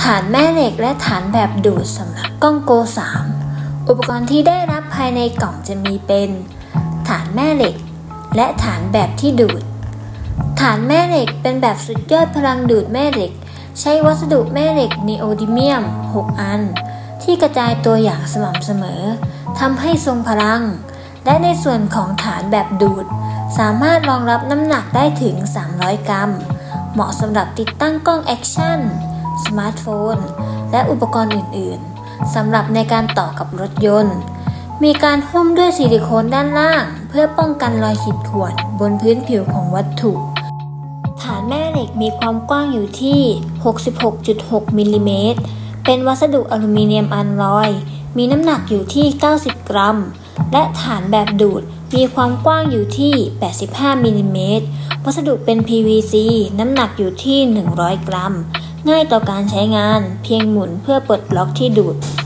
ฐานแม่เหล็กและฐานแบบดูดสำหรับกล้องโก 3 อุปกรณ์ที่ได้รับภายในกล่องจะมีเป็นฐานแม่เหล็กและฐานแบบที่ดูดฐานแม่เหล็กเป็นแบบสุดยอดพลังดูดแม่เหล็กใช้วัสดุแม่เหล็กนีโอดิเมียม 6 อันที่กระจายตัวอย่างสม่ำเสมอทำให้ทรงพลังและในส่วนของฐานแบบดูดสามารถรองรับน้ำหนักได้ถึง300 กรัมเหมาะสำหรับติดตั้งกล้องแอคชั่นสมาร์ทโฟนและอุปกรณ์อื่นๆสำหรับในการต่อกับรถยนต์มีการหุ้มด้วยซิลิโคนด้านล่างเพื่อป้องกันรอยขีดข่วนบนพื้นผิวของวัตถุฐานแม่เหล็กมีความกว้างอยู่ที่ 66.6 มิลลิเมตรเป็นวัสดุอลูมิเนียมอัลลอยมีน้ำหนักอยู่ที่90 กรัมและฐานแบบดูดมีความกว้างอยู่ที่85มิลลิเมตรวัสดุเป็น PVC น้ำหนักอยู่ที่100 กรัมง่ายต่อการใช้งานเพียงหมุนเพื่อปลดล็อกที่ดูด